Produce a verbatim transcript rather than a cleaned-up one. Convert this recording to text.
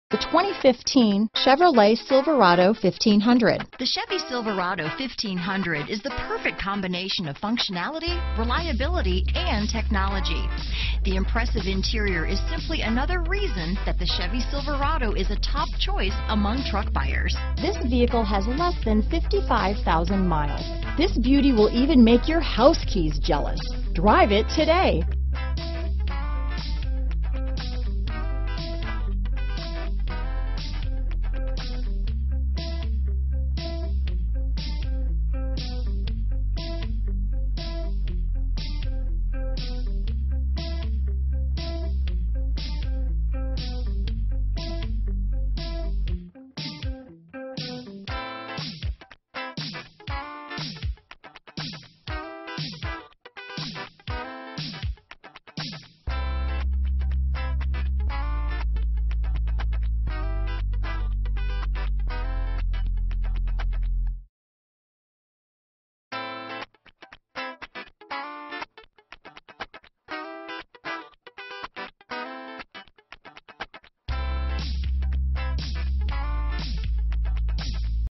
The twenty fifteen Chevrolet Silverado fifteen hundred. The Chevy Silverado fifteen hundred is the perfect combination of functionality, reliability, and technology. The impressive interior is simply another reason that the Chevy Silverado is a top choice among truck buyers. This vehicle has less than fifty-five thousand miles. This beauty will even make your house keys jealous. Drive it today.